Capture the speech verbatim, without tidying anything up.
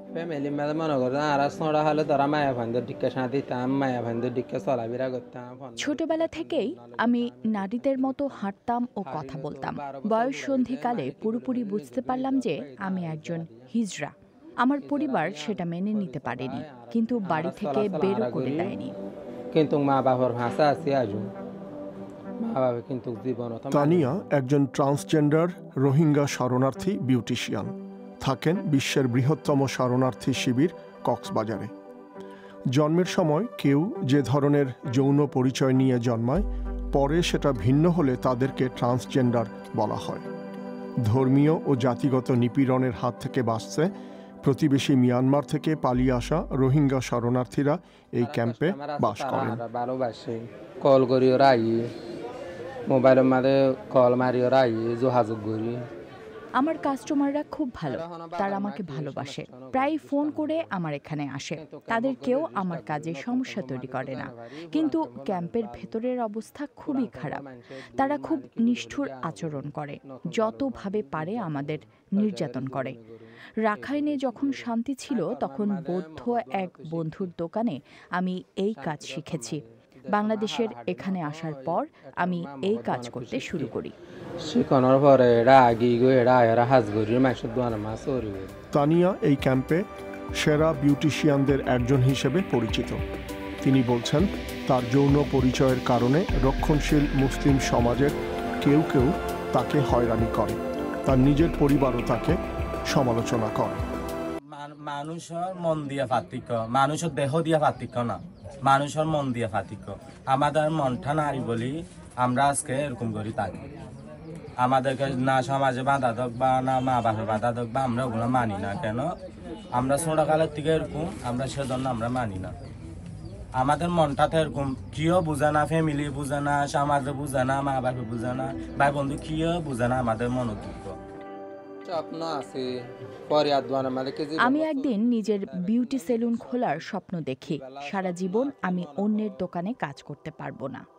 Family মেলে মনে করেন আর সোড়া হলে তারা মায়া ভান্ডার ডিক্কা শান্তি তাম মায়া ভান্ডার ডিক্কা চলাফেরা করতাম। ছোটবেলা থেকেই আমি নারীদের মতো হাঁটতাম ও কথা বলতাম। বয়স সন্ধিকালে পুরোপুরি বুঝতে পারলাম যে আমি একজন হিজড়া। আমার পরিবার সেটা মেনে নিতে পারেনি, কিন্তু বাড়ি থেকে বেরও করে দেয়নি। কিন্তু মা বাবার ভাষা আছে আজও মা বাবা কিন্তু জীবন। তানিয়া একজন ট্রান্সজেন্ডার রোহিঙ্গা শরণার্থী বিউটিশিয়ান, থাকেন বিশ্বের বৃহত্তম শরণার্থী শিবির কক্সবাজারে। জন্মের সময় কেউ যে ধরনের যৌন পরিচয় নিয়ে জন্মায়, পরে সেটা ভিন্ন হলে তাদেরকে ট্রান্সজেন্ডার বলা হয়। ধর্মীয় ও জাতিগত নিপীড়নের হাত থেকে বাঁচতে প্রতিবেশী মিয়ানমার থেকে পালিয়ে আসা রোহিঙ্গা শরণার্থীরা এই ক্যাম্পে বাস করেন। কল করি ওরা আই, মোবাইলের মাঝে কল মারি ওরা আই, যোগাযোগ করি। আমার কাস্টমাররা খুব ভালো, তারা আমাকে ভালোবাসে, প্রায় ফোন করে আমার এখানে আসে। তাদের কেউ আমার কাজে সমস্যা তৈরি করে না। কিন্তু ক্যাম্পের ভেতরের অবস্থা খুবই খারাপ। তারা খুব নিষ্ঠুর আচরণ করে, যতভাবে পারে আমাদের নির্যাতন করে। রাখাইনে যখন শান্তি ছিল তখন বৌদ্ধ এক বন্ধুর দোকানে আমি এই কাজ শিখেছি। বাংলাদেশের এখানে আসার পর আমি এই কাজ করতে শুরু করি। তানিয়া এই ক্যাম্পে সেরা বিউটিশিয়ানদের একজন হিসেবে পরিচিত। তিনি বলছেন, তার যৌন পরিচয়ের কারণে রক্ষণশীল মুসলিম সমাজের কেউ কেউ তাকে হয়রানি করে। তার নিজের পরিবারও তাকে সমালোচনা করে। মানুষের মন দিয়া পার্থক্য, মানুষের দেহ দিয়া পার্থক্য না, মানুষের মন দিয়া পার্থক্য। আমাদের মনটা নারী বলি আমরা আজকে এরকম করি থাকি। আমাদেরকে না সমাজে বাধা দক বা না মা বাপে বাধা দক বা আমরা ওগুলো মানি না। কেন? আমরা ছোটকালের থেকে এরকম, আমরা সেজন্য আমরা মানি না। আমাদের মনটাতে এরকম কিও বুঝে না, ফ্যামিলি বুঝে না, সমাজে বুঝে না, মা বাপে বুঝে না, ভাই বন্ধু কিও বুঝে না আমাদের মনোযোগ্য। আমি একদিন নিজের বিউটি সেলুন খোলার স্বপ্ন দেখি। সারা জীবন আমি অন্যের দোকানে কাজ করতে পারবো না।